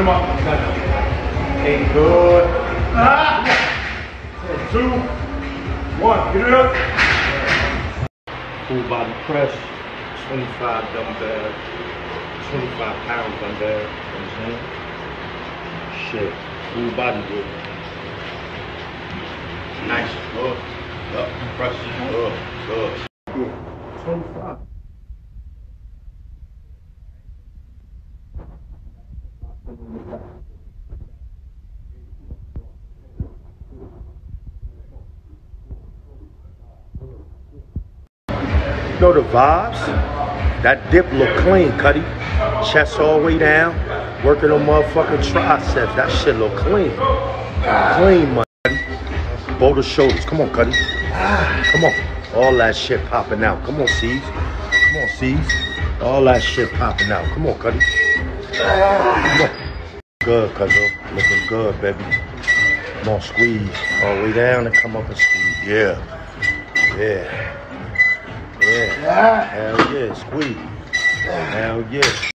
him up. Ain't good. 2, 1. Get it up. Full body press. 25 dumbbell. 25 pound dumbbell. You know what I'm saying? Shit. Full body work. Nice. Good. Up. Press. Good. Good. 25. You know the vibes? That dip look clean, Cuddy. Chest all the way down. Working on motherfucking triceps. That shit look clean. Clean, man. Boulder shoulders. Come on, Cuddy. Come on. All that shit popping out. Come on, C's. Come on, C's. All that shit popping out. Come on, Cuddy. Come on. Good, Cuddy. Looking good, baby. Come on, squeeze. All the way down and come up and squeeze. Yeah. Yeah. Yeah. Hell yeah. Squeeze. Hell yeah.